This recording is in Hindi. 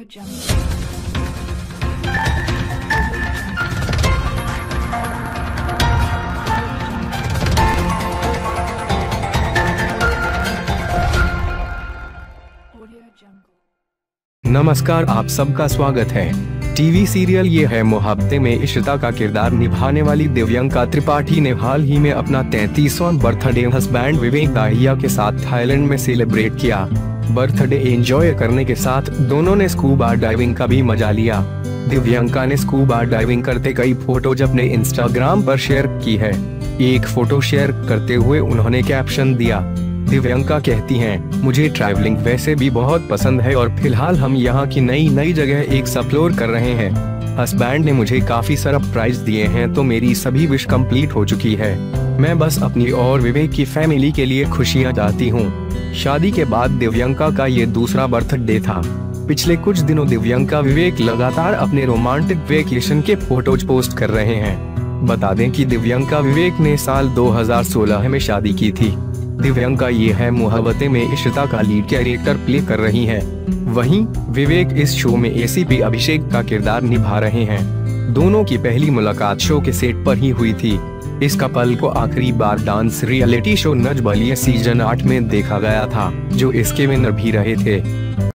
नमस्कार, आप सबका स्वागत है। टीवी सीरियल ये है मोहब्बतें में इशिता का किरदार निभाने वाली दिव्यांका त्रिपाठी ने हाल ही में अपना 33वां बर्थडे हस्बैंड विवेक दाहिया के साथ थाईलैंड में सेलिब्रेट किया। बर्थडे एंजॉय करने के साथ दोनों ने स्कूबा डाइविंग का भी मजा लिया। दिव्यांका ने स्कूबा डाइविंग करते कई फोटोज अपने इंस्टाग्राम पर शेयर की है। एक फोटो शेयर करते हुए उन्होंने कैप्शन दिया, दिव्यांका कहती हैं, मुझे ट्रैवलिंग वैसे भी बहुत पसंद है और फिलहाल हम यहाँ की नई जगह एक्सप्लोर कर रहे हैं। हस्बैंड ने मुझे काफी सरप्राइज दिए हैं तो मेरी सभी विश कंप्लीट हो चुकी है। मैं बस अपनी और विवेक की फैमिली के लिए खुशियाँ चाहती हूँ। शादी के बाद दिव्यांका का ये दूसरा बर्थडे था। पिछले कुछ दिनों दिव्यांका विवेक लगातार अपने रोमांटिक वेकेशन के फोटोज पोस्ट कर रहे हैं। बता दें कि दिव्यांका विवेक ने साल 2016 में शादी की थी। दिव्यांका ये है मोहब्बतें में इशिता का लीड कैरेक्टर प्ले कर रही हैं। वहीं विवेक इस शो में एसीपी अभिषेक का किरदार निभा रहे हैं। दोनों की पहली मुलाकात शो के सेट पर ही हुई थी। इस कपल को आखिरी बार dance reality show Nach Baliye season 8 में देखा गया था, जो इसके विनर भी रहे थे।